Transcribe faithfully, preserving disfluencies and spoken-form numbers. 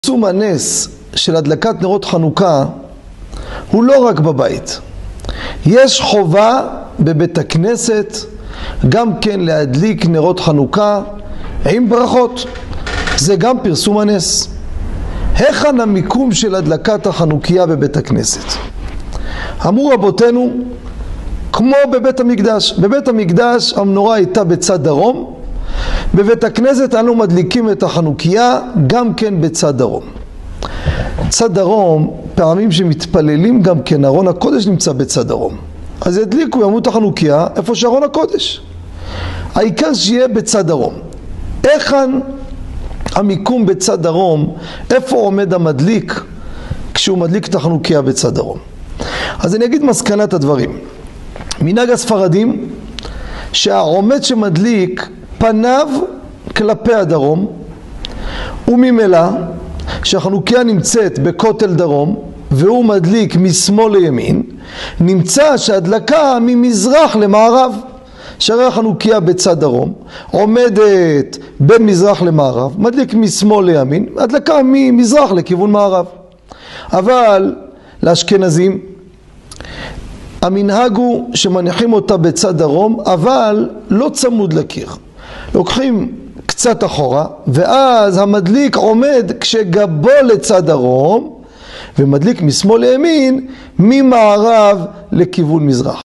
פרסום הנס של הדלקת נרות חנוכה הוא לא רק בבית. יש חובה בבית הכנסת גם כן להדליק נרות חנוכה עם ברכות. זה גם פרסום הנס. היכן המיקום של הדלקת החנוכיה בבית הכנסת? אמרו רבותינו, כמו בבית המקדש. בבית המקדש המנורה הייתה בצד דרום, בבית הכנסת אנו מדליקים את החנוכיה גם כן בצד דרום. צד דרום, פעמים שמתפללים גם כן, ארון הקודש נמצא בצד דרום. אז ידליקו, ימות החנוכיה איפה שארון הקודש. העיקר שיהיה בצד דרום. היכן המיקום בצד דרום? איפה עומד המדליק כשהוא מדליק את החנוכיה בצד דרום? אז אני אגיד מסקנת הדברים. מנהג הספרדים שהעומד שמדליק פניו כלפי הדרום, וממילא שהחנוכיה נמצאת בכותל דרום והוא מדליק משמאל לימין, נמצא שהדלקה ממזרח למערב. שהרי החנוכיה בצד דרום עומדת בין מזרח למערב, מדליק משמאל לימין, הדלקה ממזרח לכיוון מערב. אבל לאשכנזים המנהג הוא שמניחים אותה בצד דרום, אבל לא צמוד לקיר. לוקחים קצת אחורה, ואז המדליק עומד כשגבו לצד דרום, ומדליק משמאל לימין ממערב לכיוון מזרח.